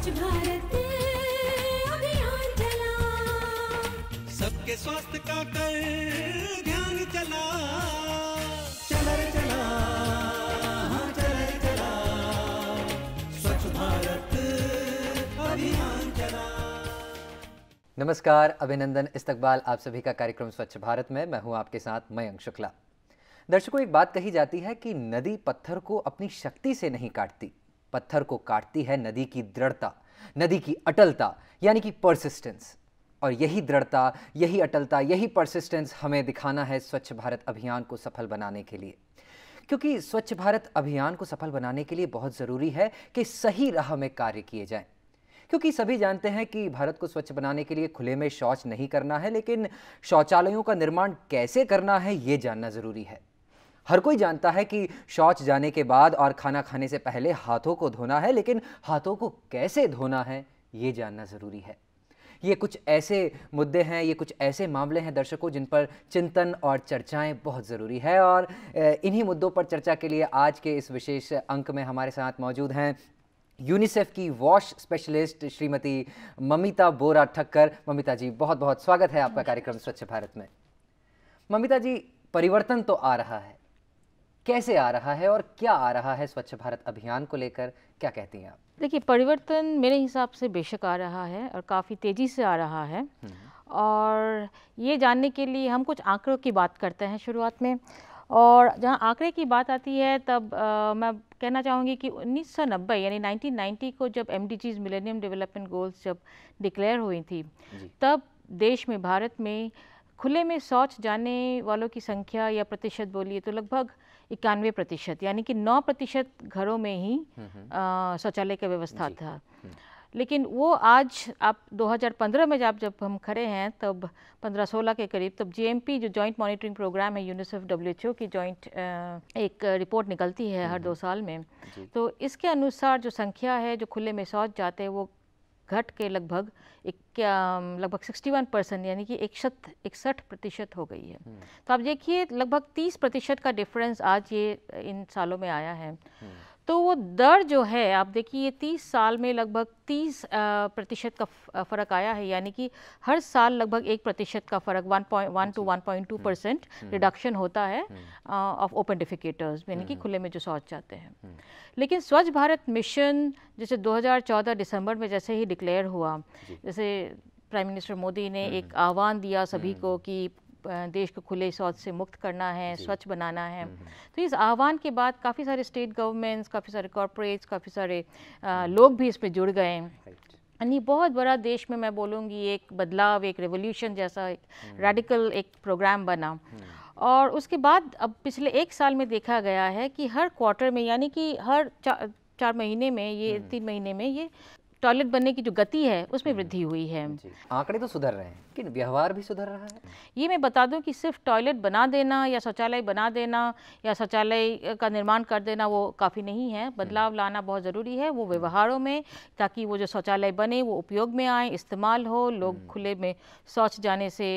भारत अभियान चला, सबके स्वास्थ्य का कर ध्यान चला, चला रे चला, हाँ चला रे चला, स्वच्छ भारत अभियान चला। नमस्कार, अभिनंदन, इस्तकबाल आप सभी का कार्यक्रम स्वच्छ भारत में। मैं हूं आपके साथ मयंक शुक्ला। दर्शकों, एक बात कही जाती है कि नदी पत्थर को अपनी शक्ति से नहीं काटती, पत्थर को काटती है नदी की दृढ़ता, नदी की अटलता, यानी कि परसिस्टेंस। और यही दृढ़ता, यही अटलता, यही परसिस्टेंस हमें दिखाना है स्वच्छ भारत अभियान को सफल बनाने के लिए। क्योंकि स्वच्छ भारत अभियान को सफल बनाने के लिए बहुत ज़रूरी है कि सही राह में कार्य किए जाएं। क्योंकि सभी जानते हैं कि भारत को स्वच्छ बनाने के लिए खुले में शौच नहीं करना है, लेकिन शौचालयों का निर्माण कैसे करना है ये जानना ज़रूरी है। हर कोई जानता है कि शौच जाने के बाद और खाना खाने से पहले हाथों को धोना है, लेकिन हाथों को कैसे धोना है ये जानना ज़रूरी है। ये कुछ ऐसे मुद्दे हैं, ये कुछ ऐसे मामले हैं दर्शकों जिन पर चिंतन और चर्चाएं बहुत ज़रूरी है। और इन्हीं मुद्दों पर चर्चा के लिए आज के इस विशेष अंक में हमारे साथ मौजूद हैं यूनिसेफ की वॉश स्पेशलिस्ट श्रीमती ममिता बोरा ठक्कर। ममिता जी, बहुत बहुत स्वागत है आपका कार्यक्रम स्वच्छ भारत में। ममिता जी, परिवर्तन तो आ रहा है, कैसे आ रहा है और क्या आ रहा है स्वच्छ भारत अभियान को लेकर, क्या कहती हैं आप? देखिए, परिवर्तन मेरे हिसाब से बेशक आ रहा है और काफ़ी तेज़ी से आ रहा है। और ये जानने के लिए हम कुछ आंकड़ों की बात करते हैं शुरुआत में। और जहाँ आंकड़े की बात आती है तब मैं कहना चाहूँगी कि 1990 यानी 1990 को जब MDGs मिलेनियम डेवलपमेंट गोल्स जब डिक्लेयर हुई थी, तब देश में, भारत में खुले में शौच जाने वालों की संख्या या प्रतिशत बोलिए तो लगभग 91%, यानी कि 9% घरों में ही शौचालय की व्यवस्था था। लेकिन वो आज आप 2015 में जब हम खड़े हैं तब 15-16 के करीब, तब GMP जो जॉइंट मॉनिटरिंग प्रोग्राम है यूनिसेफ WHO की जॉइंट एक रिपोर्ट निकलती है हर 2 साल में, तो इसके अनुसार जो संख्या है जो खुले में शौच जाते हैं वो घट के लगभग 61% यानी कि 61% हो गई है। तो आप देखिए लगभग 30% का डिफरेंस आज ये इन सालों में आया है। तो वो दर जो है आप देखिए 30 साल में लगभग 30% का फ़र्क आया है, यानी कि हर साल लगभग 1% का फ़र्क 1.1 to 1.2% रिडक्शन होता है ऑफ ओपन डिफिकेटर्स, यानी कि खुले में जो शौच जाते हैं। लेकिन स्वच्छ भारत मिशन जैसे 2014 दिसंबर में जैसे ही डिक्लेयर हुआ, जैसे प्राइम मिनिस्टर मोदी ने एक आह्वान दिया सभी को कि देश को खुले शौच से मुक्त करना है, स्वच्छ बनाना है। तो इस आह्वान के बाद काफ़ी सारे स्टेट गवर्नमेंट्स, काफ़ी सारे कॉर्पोरेट्स, काफ़ी सारे लोग भी इसमें जुड़ गए। यानी बहुत बड़ा देश में मैं बोलूँगी एक बदलाव, एक रेवोल्यूशन जैसा, एक रेडिकल एक प्रोग्राम बना। और उसके बाद अब पिछले 1 साल में देखा गया है कि हर क्वार्टर में, यानी कि हर 4 महीने में, ये 3 महीने में ये टॉयलेट बनने की जो गति है उसमें वृद्धि हुई है। आंकड़े तो सुधर रहे हैं, लेकिन व्यवहार भी सुधर रहा है। ये मैं बता दूं कि सिर्फ टॉयलेट बना देना या शौचालय बना देना या शौचालय का निर्माण कर देना वो काफ़ी नहीं है। बदलाव लाना बहुत ज़रूरी है वो व्यवहारों में, ताकि वो जो शौचालय बने वो उपयोग में आए, इस्तेमाल हो, लोग खुले में शौच जाने से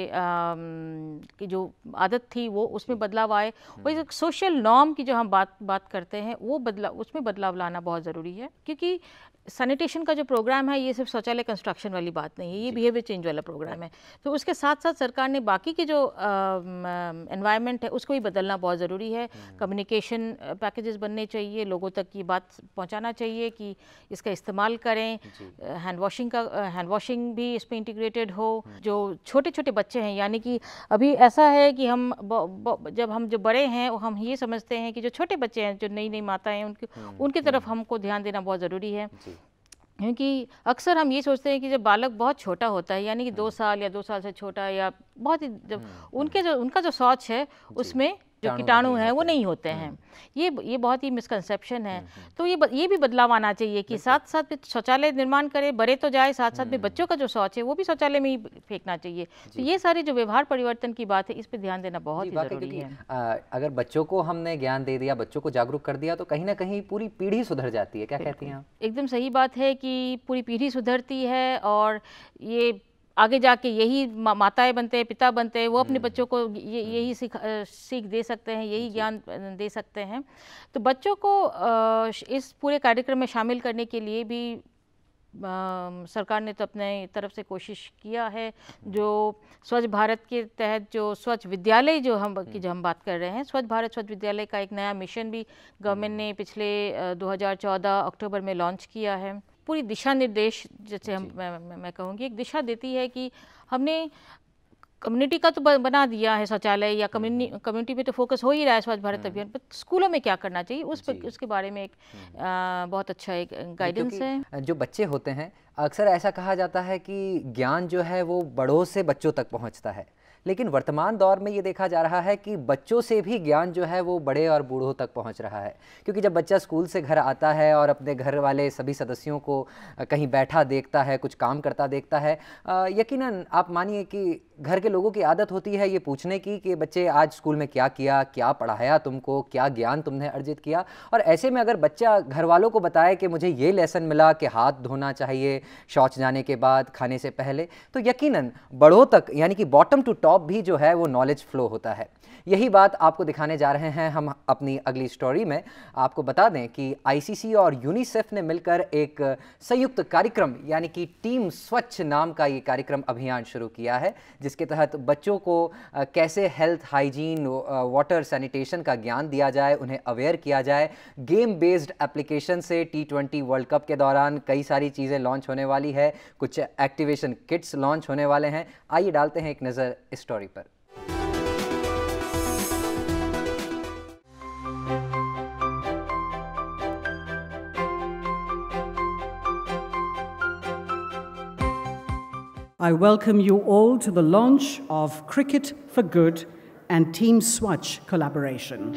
की जो आदत थी वो उसमें बदलाव आए। वही सोशल नॉर्म की जो हम बात करते हैं वो उसमें बदलाव लाना बहुत ज़रूरी है। क्योंकि सैनिटेशन का जो प्रोग्राम है ये सिर्फ शौचालय कंस्ट्रक्शन वाली बात नहीं है, ये बिहेवियर चेंज वाला प्रोग्राम है। तो उसके साथ साथ सरकार ने बाकी की जो एनवायरनमेंट है उसको भी बदलना बहुत ज़रूरी है। कम्युनिकेशन पैकेजेस बनने चाहिए, लोगों तक ये बात पहुंचाना चाहिए कि इसका इस्तेमाल करें। हैंड वॉशिंग भी इसमें इंटीग्रेटेड हो। जो छोटे छोटे बच्चे हैं, यानी कि अभी ऐसा है कि हम जो बड़े हैं हम ये समझते हैं कि जो छोटे बच्चे हैं, जो नई नई माताएं हैं, उनकी तरफ हमको ध्यान देना बहुत ज़रूरी है। क्योंकि अक्सर हम ये सोचते हैं कि जब बालक बहुत छोटा होता है, यानी कि 2 साल या 2 साल से छोटा या बहुत ही, जब उनका जो शौच है उसमें जो कीटाणु हैं वो नहीं होते हैं। ये बहुत ही मिसकंसेप्शन है। तो ये भी बदलाव आना चाहिए कि साथ साथ शौचालय निर्माण करें, बड़े तो जाए, साथ साथ में बच्चों का जो शौच है वो भी शौचालय में ही फेंकना चाहिए। तो ये सारी जो व्यवहार परिवर्तन की बात है इस पर ध्यान देना बहुत ही ज़रूरी है। अगर बच्चों को हमने ज्ञान दे दिया, बच्चों को जागरूक कर दिया, तो कहीं ना कहीं पूरी पीढ़ी सुधर जाती है। क्या कहती हैं आप? एकदम सही बात है कि पूरी पीढ़ी सुधरती है और ये आगे जाके यही माताएं बनते हैं, पिता बनते हैं, वो अपने बच्चों को यही सीख दे सकते हैं, यही ज्ञान दे सकते हैं। तो बच्चों को इस पूरे कार्यक्रम में शामिल करने के लिए भी सरकार ने तो अपने तरफ से कोशिश किया है। जो स्वच्छ भारत के तहत जो स्वच्छ विद्यालय जो हम बात कर रहे हैं, स्वच्छ भारत स्वच्छ विद्यालय का एक नया मिशन भी गवर्नमेंट ने पिछले 2014 अक्टूबर में लॉन्च किया है। पूरी दिशा निर्देश, जैसे मैं कहूँगी, एक दिशा देती है कि हमने कम्युनिटी का तो बना दिया है शौचालय, या कम्युनिटी पे तो फोकस हो ही रहा है स्वच्छ भारत अभियान पर, स्कूलों में क्या करना चाहिए उसके बारे में एक बहुत अच्छा एक गाइडेंस है। जो बच्चे होते हैं, अक्सर ऐसा कहा जाता है कि ज्ञान जो है वो बड़ों से बच्चों तक पहुंचता है, लेकिन वर्तमान दौर में ये देखा जा रहा है कि बच्चों से भी ज्ञान जो है वो बड़े और बूढ़ों तक पहुंच रहा है। क्योंकि जब बच्चा स्कूल से घर आता है और अपने घर वाले सभी सदस्यों को कहीं बैठा देखता है, कुछ काम करता देखता है, यकीनन आप मानिए कि घर के लोगों की आदत होती है ये पूछने की कि बच्चे आज स्कूल में क्या किया, क्या पढ़ाया तुमको, क्या ज्ञान तुमने अर्जित किया। और ऐसे में अगर बच्चा घर वालों को बताए कि मुझे ये लेसन मिला कि हाथ धोना चाहिए शौच जाने के बाद, खाने से पहले, तो यकीनन बड़ों तक यानी कि बॉटम टू टॉप भी जो है वो नॉलेज फ्लो होता है। यही बात आपको दिखाने जा रहे हैं हम अपनी अगली स्टोरी में। आपको बता दें कि आईसीसी और यूनिसेफ ने मिलकर एक संयुक्त कार्यक्रम यानी कि टीम स्वच्छ नाम का ये कार्यक्रम अभियान शुरू किया है, जिसके तहत बच्चों को कैसे हेल्थ, हाइजीन, वाटर सैनिटेशन का ज्ञान दिया जाए, उन्हें अवेयर किया जाए। गेम बेस्ड एप्लीकेशन से T20 वर्ल्ड कप के दौरान कई सारी चीज़ें लॉन्च होने वाली है, कुछ एक्टिवेशन किट्स लॉन्च होने वाले हैं। आइए डालते हैं एक नज़र इस स्टोरी पर। I welcome you all to the launch of Cricket for Good and Team Swachh collaboration.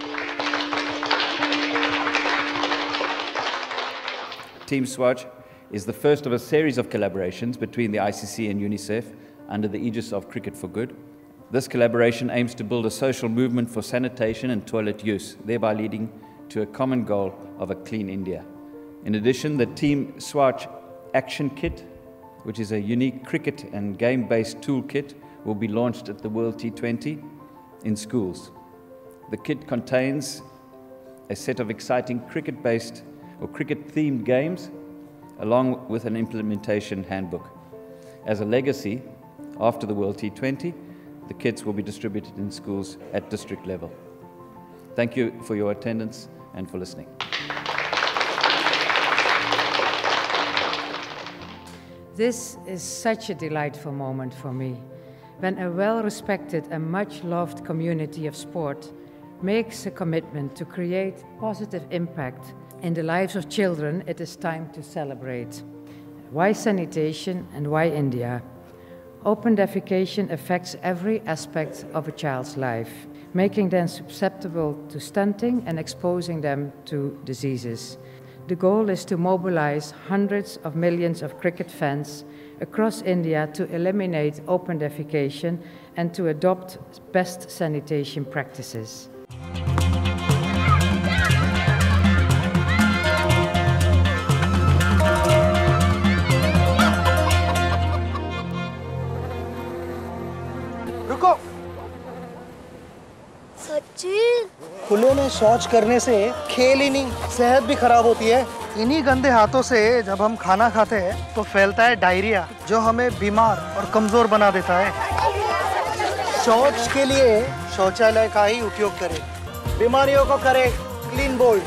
Team Swachh is the first of a series of collaborations between the ICC and UNICEF under the aegis of Cricket for Good. This collaboration aims to build a social movement for sanitation and toilet use, thereby leading to a common goal of a clean India. In addition, the Team Swachh Action Kit, which is a unique cricket and game-based toolkit, will be launched at the World T20 in schools. The kit contains a set of exciting cricket-based or cricket-themed games, along with an implementation handbook. As a legacy, after the World T20, the kits will be distributed in schools at district level. Thank you for your attendance and for listening. This is such a delightful moment for me, when a well-respected and much-loved community of sport makes a commitment to create positive impact in the lives of children. It is time to celebrate. Why sanitation and why India? Open defecation affects every aspect of a child's life, making them susceptible to stunting and exposing them to diseases. The goal is to mobilize hundreds of millions of cricket fans across India to eliminate open defecation and to adopt best sanitation practices. रुको। सचिन, खुले में शौच करने से खेल ही नहीं, सेहत भी खराब होती है। इन्हीं गंदे हाथों से जब हम खाना खाते हैं तो फैलता है डायरिया, जो हमें बीमार और कमजोर बना देता है। शौच के लिए शौचालय का ही उपयोग करें, बीमारियों को करें clean bowled.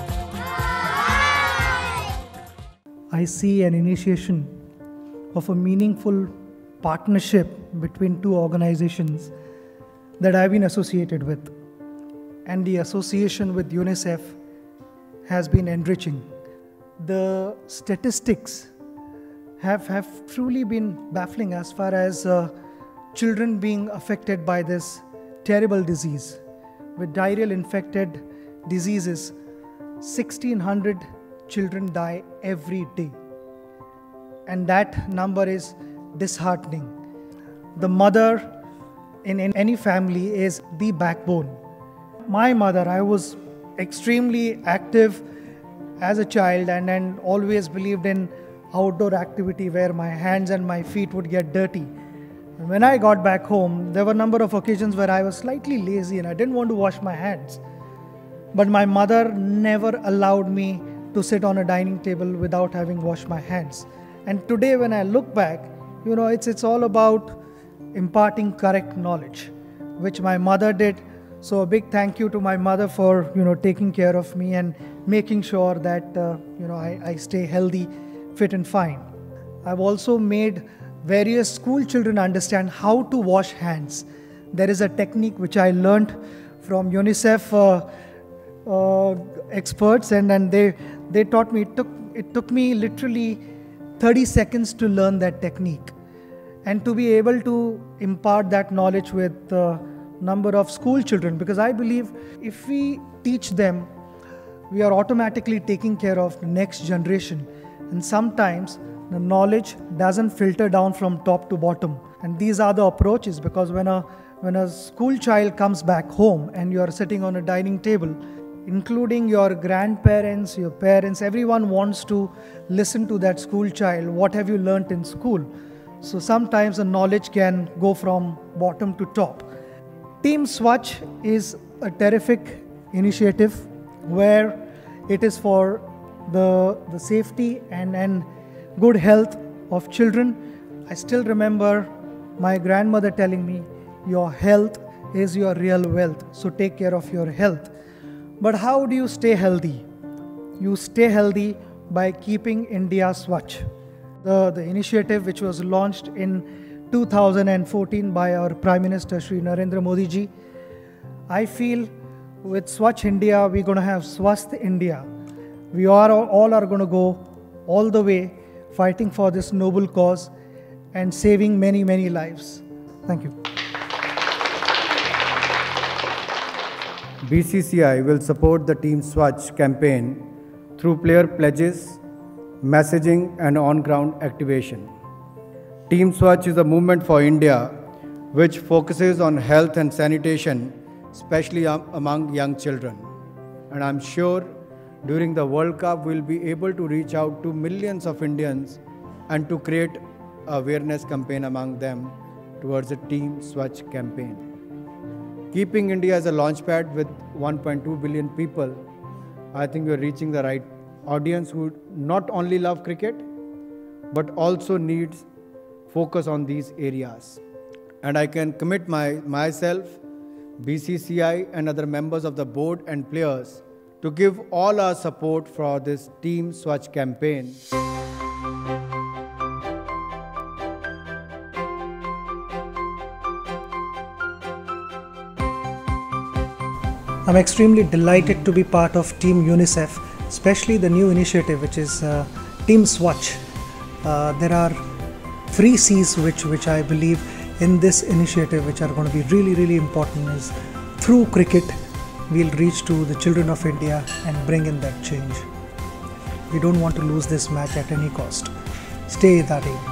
I see an initiation of a meaningful partnership between two organizations that I've been associated with, and the association with UNICEF has been enriching. The statistics have truly been baffling as far as children being affected by this terrible disease. With diarrheal infected diseases, 1,600 children die every day, and that number is disheartening. The mother in any family is the backbone. My mother, I was extremely active as a child and always believed in outdoor activity where my hands and my feet would get dirty. When I got back home, there were a number of occasions where I was slightly lazy and I didn't want to wash my hands. But my mother never allowed me to sit on a dining table without having washed my hands. And today when I look back, it's all about imparting correct knowledge, which my mother did. So a big thank you to my mother for taking care of me and making sure that I stay healthy, fit and fine. I've also made various school children understand how to wash hands. There is a technique which I learned from UNICEF experts, and they taught me. It took me literally 30 seconds to learn that technique, and to be able to impart that knowledge with a number of school children, because I believe if we teach them, we are automatically taking care of the next generation. And sometimes the knowledge doesn't filter down from top to bottom, and these are the approaches, because when a school child comes back home and you are sitting on a dining table, including your grandparents, your parents, everyone wants to listen to that school child. What have you learnt in school? So sometimes the knowledge can go from bottom to top. Team Swachh is a terrific initiative where it is for the safety and good health of children. I still remember my grandmother telling me, your health is your real wealth, so take care of your health. But how do you stay healthy? You stay healthy by keeping India Swachh. The initiative which was launched in 2014 by our Prime Minister Shri Narendra Modi ji. I feel with Swachh India, we're going to have Swasth India. We all are going to go all the way fighting for this noble cause and saving many, many lives. Thank you. BCCI will support the Team Swachh campaign through player pledges, messaging and on-ground activation. Team Swachh is a movement for India which focuses on health and sanitation, especially among young children. And I'm sure during the World Cup we'll be able to reach out to millions of Indians and to create awareness campaign among them towards the Team Swachh campaign. Keeping India as a launchpad with 1.2 billion people, I think we're reaching the right audience who not only love cricket, but also needs focus on these areas. And I can commit myself, BCCI and other members of the board and players to give all our support for this Team Swachh campaign. I'm extremely delighted to be part of Team UNICEF, especially the new initiative which is Team Swachh. There are 3 C's which I believe in this initiative which are going to be really, really important is through cricket we'll reach to the children of India and bring in that change. We don't want to lose this match at any cost. Stay that way.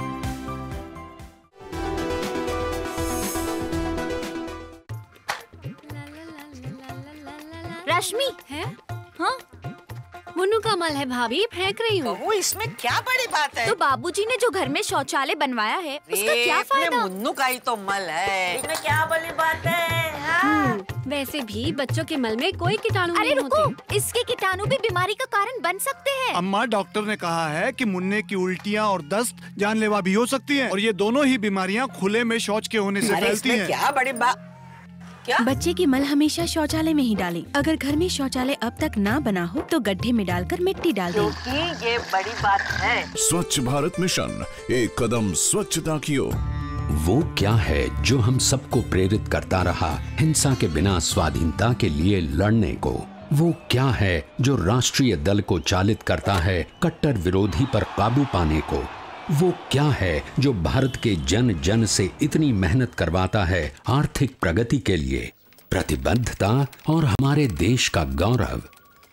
Rashmi है? हाँ? मुन्नू का मल है भाभी, फेंक रही हूँ। वो इसमें क्या बड़ी बात है? तो बाबूजी ने जो घर में शौचालय बनवाया है, उसका क्या फायदा? मुन्नू का ही तो मल है। इसमें क्या बड़ी बात है? हाँ? वैसे भी बच्चों के मल में कोई कीटाणु नहीं होते। इसके कीटाणु भी बीमारी का कारण बन सकते हैं। अम्मा, डॉक्टर ने कहा है कि मुन्ने की उल्टियाँ और दस्त जानलेवा भी हो सकती हैं, और ये दोनों ही बीमारियाँ खुले में शौच के होने से फैलती हैं। क्या बड़ी बात? क्या? बच्चे की मल हमेशा शौचालय में ही डालें। अगर घर में शौचालय अब तक ना बना हो तो गड्ढे में डालकर मिट्टी डाल दें। क्योंकि ये बड़ी बात है। स्वच्छ भारत मिशन, एक कदम स्वच्छता की ओर। वो क्या है जो हम सबको प्रेरित करता रहा हिंसा के बिना स्वाधीनता के लिए लड़ने को? वो क्या है जो राष्ट्रीय दल को चालित करता है कट्टर विरोधी पर काबू पाने को? वो क्या है जो भारत के जन जन से इतनी मेहनत करवाता है आर्थिक प्रगति के लिए, प्रतिबद्धता और हमारे देश का गौरव?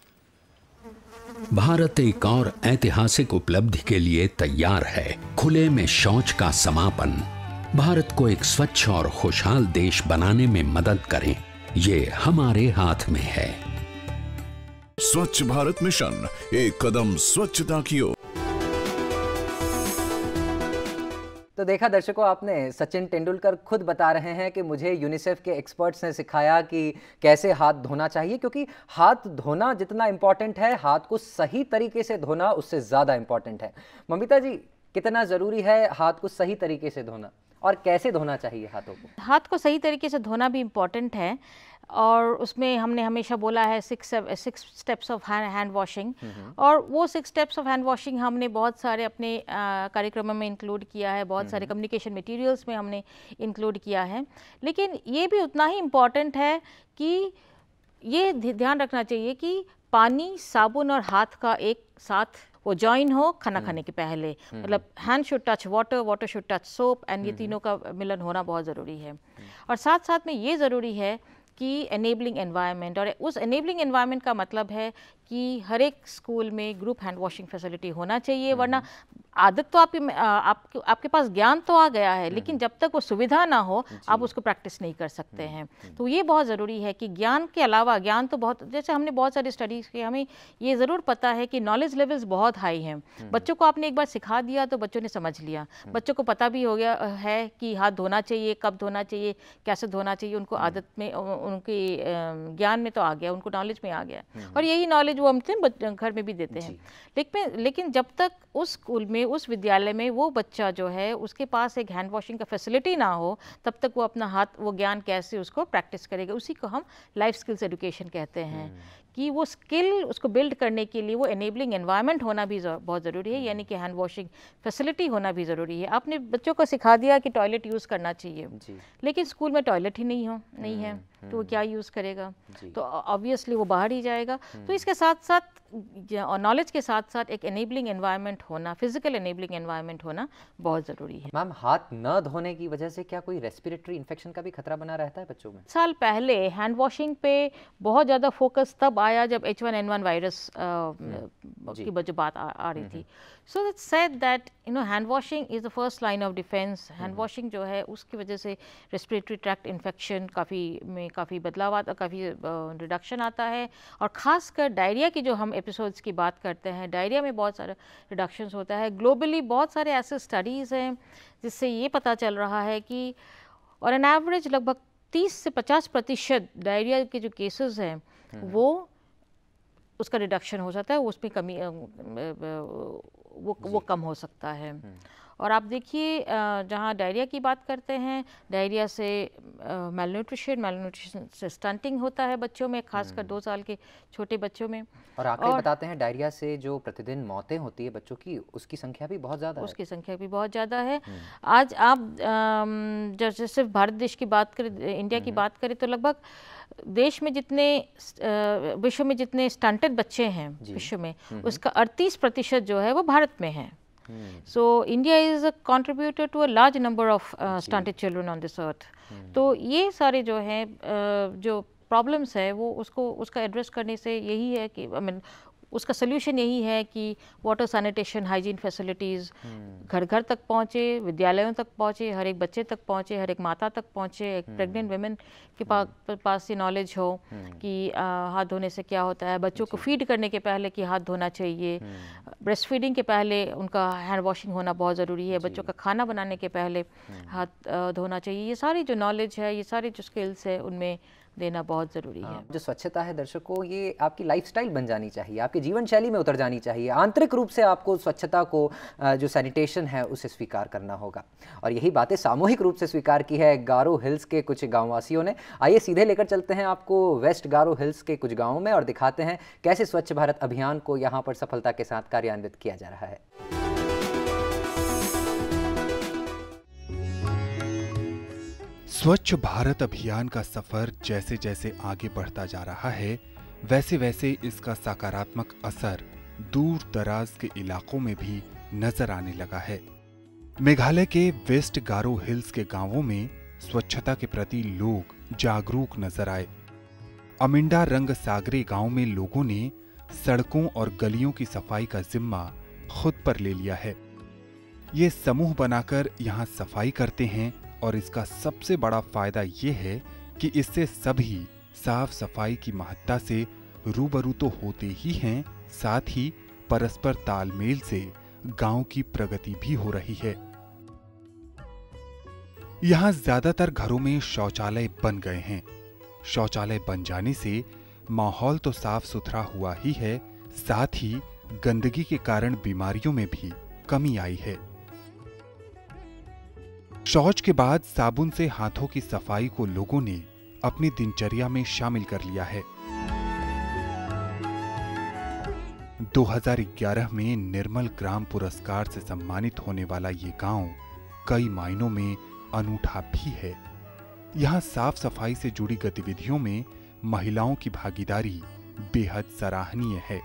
भारत एक और ऐतिहासिक उपलब्धि के लिए तैयार है, खुले में शौच का समापन। भारत को एक स्वच्छ और खुशहाल देश बनाने में मदद करें, ये हमारे हाथ में है। स्वच्छ भारत मिशन, एक कदम स्वच्छता की ओर। तो देखा दर्शकों आपने, सचिन तेंदुलकर खुद बता रहे हैं कि मुझे यूनिसेफ के एक्सपर्ट्स ने सिखाया कि कैसे हाथ धोना चाहिए, क्योंकि हाथ धोना जितना इम्पॉर्टेंट है, हाथ को सही तरीके से धोना उससे ज़्यादा इम्पॉर्टेंट है। ममिता जी, कितना ज़रूरी है हाथ को सही तरीके से धोना और कैसे धोना चाहिए हाथों को? हाथ को सही तरीके से धोना भी इम्पॉर्टेंट है, और उसमें हमने हमेशा बोला है 6 स्टेप्स ऑफ हैंड वॉशिंग, और वो 6 स्टेप्स ऑफ हैंड वॉशिंग हमने बहुत सारे अपने कार्यक्रमों में इंक्लूड किया है, बहुत सारे कम्युनिकेशन मटेरियल्स में हमने इंक्लूड किया है। लेकिन ये भी उतना ही इम्पॉर्टेंट है कि ये ध्यान रखना चाहिए कि पानी, साबुन और हाथ का एक साथ वो जॉइन हो खाना खाने के पहले। मतलब hand should touch water, water should touch soap, and ये तीनों का मिलन होना बहुत ज़रूरी है। और साथ साथ में ये ज़रूरी है कि एनेबलिंग एनवायरनमेंट, और उस एनेबलिंग एनवायरनमेंट का मतलब है कि हर एक स्कूल में ग्रुप हैंड वॉशिंग फैसिलिटी होना चाहिए। वरना आदत तो आपके पास ज्ञान तो आ गया है, लेकिन जब तक वो सुविधा ना हो आप उसको प्रैक्टिस नहीं कर सकते हैं। तो ये बहुत ज़रूरी है कि ज्ञान के अलावा, ज्ञान तो बहुत, जैसे हमने बहुत सारी स्टडीज़ की, हमें ये ज़रूर पता है कि नॉलेज लेवल्स बहुत हाई हैं। बच्चों को आपने एक बार सिखा दिया तो बच्चों ने समझ लिया, बच्चों को पता भी हो गया है कि हाथ धोना चाहिए, कब धोना चाहिए, कैसे धोना चाहिए, उनको आदत में, उनके ज्ञान में तो आ गया, उनको नॉलेज में आ गया। और यही नॉलेज वो हम घर में भी देते हैं। लेकिन जब तक उस स्कूल में, उस विद्यालय में वो बच्चा जो है उसके पास एक हैंड वॉशिंग का फैसिलिटी ना हो, तब तक वो अपना हाथ, वो ज्ञान कैसे उसको प्रैक्टिस करेगा। उसी को हम लाइफ स्किल्स एजुकेशन कहते हैं, कि वो स्किल उसको बिल्ड करने के लिए वो एनेबलिंग एनवायरनमेंट होना भी बहुत ज़रूरी है, यानी कि हैंड वॉशिंग फैसिलिटी होना भी ज़रूरी है। आपने बच्चों को सिखा दिया कि टॉयलेट यूज़ करना चाहिए, लेकिन स्कूल में टॉयलेट ही नहीं है, तो वो क्या यूज़ करेगा? तो ऑब्वियसली वो बाहर ही जाएगा। तो इसके साथ साथ, और नॉलेज के साथ साथ, एक एनेबलिंग एनवायरनमेंट होना, फिजिकल एनेबलिंग एनवायरनमेंट होना बहुत ज़रूरी है। मैम, हाथ न धोने की वजह से क्या कोई रेस्पिरेटरी इन्फेक्शन का भी खतरा बना रहता है बच्चों में? साल पहले हैंड वॉशिंग पे बहुत ज़्यादा फोकस तब आया जब H1N1 वायरस की जो बात आ रही थी। So it's said that hand washing is the first line of defence. Hand washing जो है उसकी वजह से रेस्पिरेटरी ट्रैक्ट इन्फेक्शन काफ़ी बदलाव आता, काफ़ी रिडक्शन आता है। और ख़ासकर डायरिया की जो हम एपिसोड्स की बात करते हैं, डायरिया में बहुत सारा रिडक्शंस होता है। ग्लोबली बहुत सारे ऐसे स्टडीज़ हैं जिससे ये पता चल रहा है कि और एन एवरेज लगभग 30 से 50% डायरिया के जो केसेस हैं वो उसका रिडक्शन हो जाता है, उसमें कमी वो कम हो सकता है। और आप देखिए, जहाँ डायरिया की बात करते हैं, डायरिया से मैलन्यूट्रिशन से स्टंटिंग होता है बच्चों में, खासकर 2 साल के छोटे बच्चों में। और आंकड़े बताते हैं डायरिया से जो प्रतिदिन मौतें होती है बच्चों की, उसकी संख्या भी बहुत ज़्यादा है। उसकी संख्या भी बहुत ज़्यादा है। आज आप जैसे सिर्फ भारत देश की बात करें, इंडिया की बात करें, तो लगभग देश में विश्व में जितने स्टंटेड बच्चे हैं विश्व में, उसका 38% जो है वो भारत में है। So India is a contributor to a large number of stunted children on this earth. तो ये सारे जो हैं जो प्रॉब्लम्स है वो उसका एड्रेस करने से यही है कि उसका सोल्यूशन यही है कि वाटर सैनिटेशन, हाइजीन फैसिलिटीज़ घर घर तक पहुँचे, विद्यालयों तक पहुँचे, हर एक बच्चे तक पहुँचे, हर एक माता तक पहुँचे, एक प्रेग्नेंट वुमेन के पास ये नॉलेज हो कि हाथ धोने से क्या होता है, बच्चों को फीड करने के पहले कि हाथ धोना चाहिए, ब्रेस्ट फीडिंग के पहले उनका हैंड वॉशिंग होना बहुत ज़रूरी है, बच्चों का खाना बनाने के पहले हाथ धोना चाहिए। ये सारी जो नॉलेज है, ये सारी जो स्किल्स है, उनमें देना बहुत ज़रूरी है। जो स्वच्छता है दर्शकों, ये आपकी लाइफस्टाइल बन जानी चाहिए, आपकी जीवन शैली में उतर जानी चाहिए। आंतरिक रूप से आपको स्वच्छता को, जो सैनिटेशन है, उसे स्वीकार करना होगा। और यही बातें सामूहिक रूप से स्वीकार की है गारो हिल्स के कुछ गाँववासियों ने। आइए सीधे लेकर चलते हैं आपको वेस्ट गारो हिल्स के कुछ गाँवों में और दिखाते हैं कैसे स्वच्छ भारत अभियान को यहाँ पर सफलता के साथ कार्यान्वित किया जा रहा है। स्वच्छ भारत अभियान का सफर जैसे जैसे आगे बढ़ता जा रहा है, वैसे वैसे इसका सकारात्मक असर दूर दराज के इलाकों में भी नजर आने लगा है। मेघालय के वेस्ट गारो हिल्स के गांवों में स्वच्छता के प्रति लोग जागरूक नजर आए। अमिंडा रंग सागरे गांव में लोगों ने सड़कों और गलियों की सफाई का जिम्मा खुद पर ले लिया है। ये समूह बनाकर यहाँ सफाई करते हैं और इसका सबसे बड़ा फायदा ये है कि इससे सभी साफ सफाई की महत्ता से रूबरू तो होते ही हैं, साथ ही परस्पर तालमेल से गांव की प्रगति भी हो रही है। यहाँ ज्यादातर घरों में शौचालय बन गए हैं। शौचालय बन जाने से माहौल तो साफ सुथरा हुआ ही है, साथ ही गंदगी के कारण बीमारियों में भी कमी आई है। शौच के बाद साबुन से हाथों की सफाई को लोगों ने अपनी दिनचर्या में शामिल कर लिया है। 2011 में निर्मल ग्राम पुरस्कार से सम्मानित होने वाला ये गांव कई मायनों में अनूठा भी है। यहाँ साफ सफाई से जुड़ी गतिविधियों में महिलाओं की भागीदारी बेहद सराहनीय है।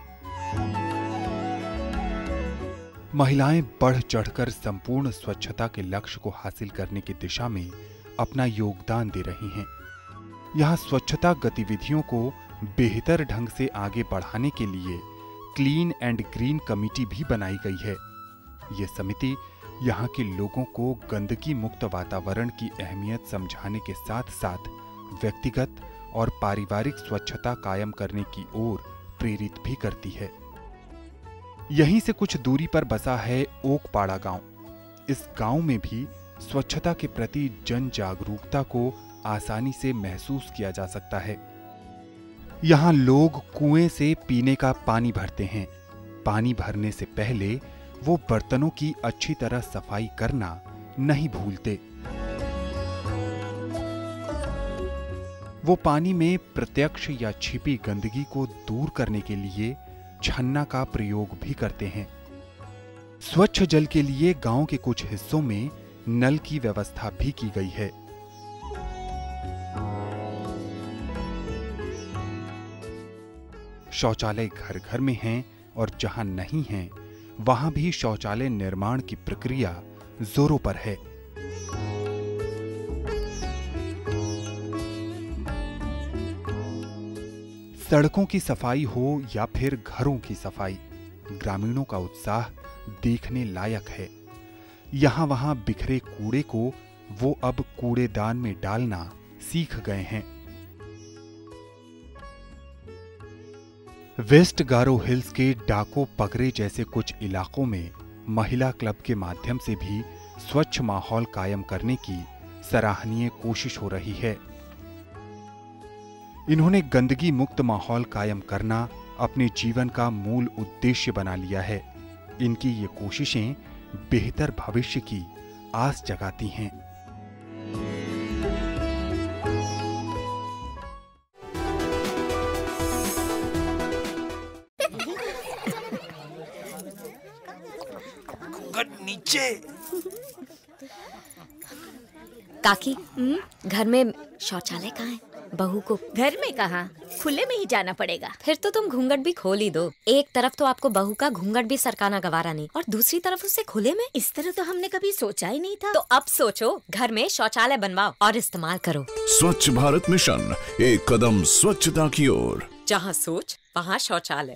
महिलाएं बढ़ चढ़कर संपूर्ण स्वच्छता के लक्ष्य को हासिल करने की दिशा में अपना योगदान दे रही हैं। यहाँ स्वच्छता गतिविधियों को बेहतर ढंग से आगे बढ़ाने के लिए क्लीन एंड ग्रीन कमेटी भी बनाई गई है। ये समिति यहाँ के लोगों को गंदगी मुक्त वातावरण की अहमियत समझाने के साथ साथ व्यक्तिगत और पारिवारिक स्वच्छता कायम करने की ओर प्रेरित भी करती है। यहीं से कुछ दूरी पर बसा है ओकपाड़ा गांव। इस गांव में भी स्वच्छता के प्रति जन जागरूकता को आसानी से महसूस किया जा सकता है। यहाँ लोग कुएं से पीने का पानी भरते हैं। पानी भरने से पहले वो बर्तनों की अच्छी तरह सफाई करना नहीं भूलते। वो पानी में प्रत्यक्ष या छिपी गंदगी को दूर करने के लिए छन्ना का प्रयोग भी करते हैं। स्वच्छ जल के लिए गांव के कुछ हिस्सों में नल की व्यवस्था भी की गई है। शौचालय घर घर में हैं और जहां नहीं हैं, वहां भी शौचालय निर्माण की प्रक्रिया जोरों पर है। सड़कों की सफाई हो या फिर घरों की सफाई, ग्रामीणों का उत्साह देखने लायक है। यहां वहां बिखरे कूड़े को वो अब कूड़ेदान में डालना सीख गए हैं। वेस्ट गारो हिल्स के डाको पगरे जैसे कुछ इलाकों में महिला क्लब के माध्यम से भी स्वच्छ माहौल कायम करने की सराहनीय कोशिश हो रही है। इन्होंने गंदगी मुक्त माहौल कायम करना अपने जीवन का मूल उद्देश्य बना लिया है। इनकी ये कोशिशें बेहतर भविष्य की आस जगाती हैं। नीचे काकी, घर में शौचालय कहाँ है? बहू को घर में कहाँ, खुले में ही जाना पड़ेगा। फिर तो तुम घूंघट भी खोल ही दो। एक तरफ तो आपको बहू का घूंघट भी सरकाना गवारा नहीं, और दूसरी तरफ उसे खुले में। इस तरह तो हमने कभी सोचा ही नहीं था। तो अब सोचो, घर में शौचालय बनवाओ और इस्तेमाल करो। स्वच्छ भारत मिशन, एक कदम स्वच्छता की ओर। जहाँ सोच वहाँ शौचालय।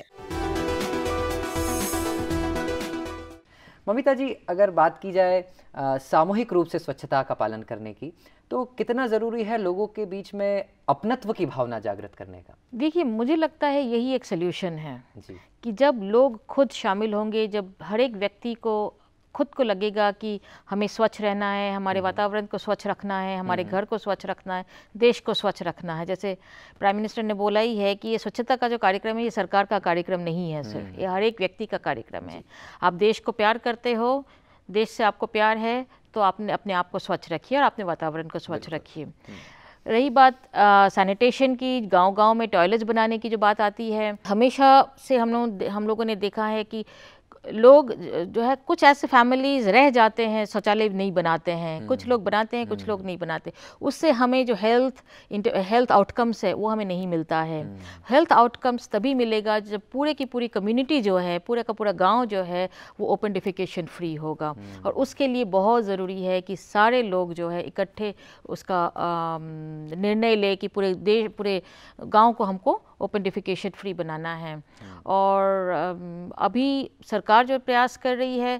ममिता जी, अगर बात की जाए सामूहिक रूप से स्वच्छता का पालन करने की, तो कितना ज़रूरी है लोगों के बीच में अपनत्व की भावना जागृत करने का? देखिए, मुझे लगता है यही एक सल्यूशन है जी। कि जब लोग खुद शामिल होंगे, जब हर एक व्यक्ति को खुद को लगेगा कि हमें स्वच्छ रहना है, हमारे वातावरण को स्वच्छ रखना है, हमारे घर को स्वच्छ रखना है, देश को स्वच्छ रखना है। जैसे प्राइम मिनिस्टर ने बोला ही है कि ये स्वच्छता का जो कार्यक्रम है, ये सरकार का कार्यक्रम नहीं है सिर्फ, ये हर एक व्यक्ति का कार्यक्रम है। आप देश को प्यार करते हो, देश से आपको प्यार है, तो आपने अपने आप को स्वच्छ रखिए और अपने वातावरण को स्वच्छ रखिए। रही बात सैनिटेशन की, गांव-गांव में टॉयलेट्स बनाने की जो बात आती है, हमेशा से हम लोगों ने देखा है कि लोग जो है, कुछ ऐसे फैमिलीज रह जाते हैं, शौचालय नहीं बनाते हैं, कुछ लोग बनाते हैं, कुछ लोग नहीं बनाते। उससे हमें जो हेल्थ आउटकम्स है वो हमें नहीं मिलता है। हेल्थ आउटकम्स तभी मिलेगा जब पूरे की पूरी कम्युनिटी जो है, पूरा का पूरा गांव जो है, वो ओपन डिफिकेशन फ्री होगा। और उसके लिए बहुत ज़रूरी है कि सारे लोग जो है इकट्ठे उसका निर्णय ले कि पूरे गाँव को हमको ओपन डिफिकेशन फ्री बनाना है। और अभी सरकार जो प्रयास कर रही है,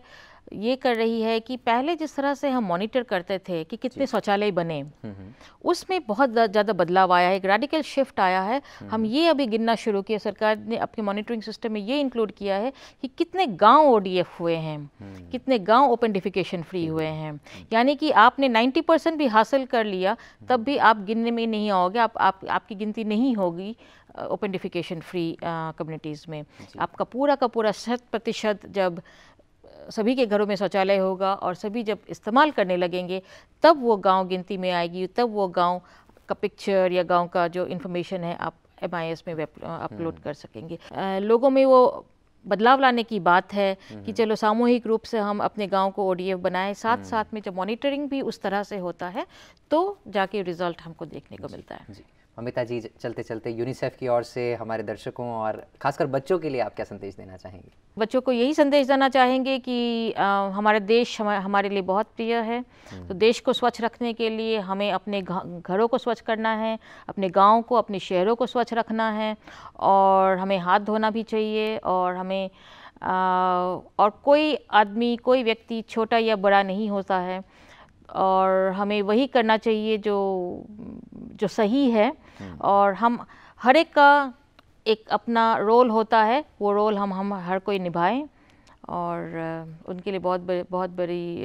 ये कर रही है कि पहले जिस तरह से हम मॉनिटर करते थे कि कितने शौचालय बने, उसमें बहुत ज़्यादा बदलाव आया है, एक रेडिकल शिफ्ट आया है। हम ये अभी गिनना शुरू किया, सरकार ने अपने मॉनिटरिंग सिस्टम में ये इंक्लूड किया है कि कितने गांव ODF हुए हैं, कितने गांव ओपन डिफिकेशन फ्री हुए हैं। यानी कि आपने 90% भी हासिल कर लिया तब भी आप गिनने में नहीं आओगे, आपकी गिनती नहीं होगी ओपन डिफिकेशन फ्री कम्युनिटीज़ में। आपका पूरा का पूरा 100% जब सभी के घरों में शौचालय होगा और सभी जब इस्तेमाल करने लगेंगे तब वो गांव गिनती में आएगी, तब वो गांव का पिक्चर या गांव का जो इन्फॉर्मेशन है आप MIS में अपलोड कर सकेंगे। लोगों में वो बदलाव लाने की बात है कि चलो सामूहिक रूप से हम अपने गांव को ODF बनाएं, साथ साथ में जब मॉनिटरिंग भी उस तरह से होता है तो जाके रिजल्ट हमको देखने को मिलता है। ममिता जी, चलते चलते यूनिसेफ की ओर से हमारे दर्शकों और खासकर बच्चों के लिए आप क्या संदेश देना चाहेंगे? बच्चों को यही संदेश देना चाहेंगे कि हमारे देश हमारे लिए बहुत प्रिय है, तो देश को स्वच्छ रखने के लिए हमें अपने घरों को स्वच्छ करना है, अपने गाँव को, अपने शहरों को स्वच्छ रखना है, और हमें हाथ धोना भी चाहिए, और हमें और कोई आदमी, कोई व्यक्ति छोटा या बड़ा नहीं होता है, और हमें वही करना चाहिए जो सही है, और हम हर एक का एक अपना रोल होता है, वो रोल हम हर कोई निभाएं, और उनके लिए बहुत बड़ी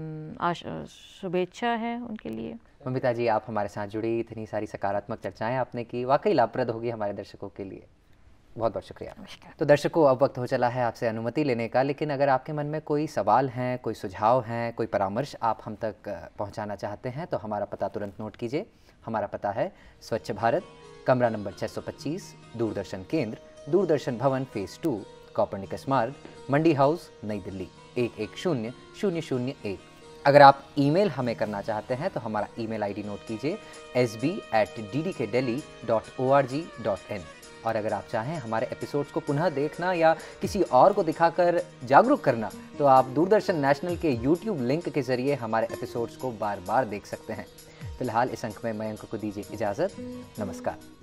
शुभेच्छा है उनके लिए। ममिता जी, आप हमारे साथ जुड़ी, इतनी सारी सकारात्मक चर्चाएं आपने की, वाकई लाभप्रद होगी हमारे दर्शकों के लिए। बहुत बहुत शुक्रिया। तो दर्शकों, अब वक्त हो चला है आपसे अनुमति लेने का, लेकिन अगर आपके मन में कोई सवाल हैं, कोई सुझाव हैं, कोई परामर्श आप हम तक पहुंचाना चाहते हैं तो हमारा पता तुरंत नोट कीजिए। हमारा पता है स्वच्छ भारत, कमरा नंबर 625, दूरदर्शन केंद्र, दूरदर्शन भवन फेज 2, कॉपरनिकस मार्ग, मंडी हाउस, नई दिल्ली 110001। अगर आप ईमेल हमें करना चाहते हैं तो हमारा ईमेल ID नोट कीजिए sb@ddkdelhi.org.in। और अगर आप चाहें हमारे एपिसोड्स को पुनः देखना या किसी और को दिखाकर जागरूक करना तो आप दूरदर्शन नेशनल के YouTube लिंक के जरिए हमारे एपिसोड्स को बार बार देख सकते हैं। फिलहाल इस अंक में मयंक को दीजिए इजाज़त। नमस्कार।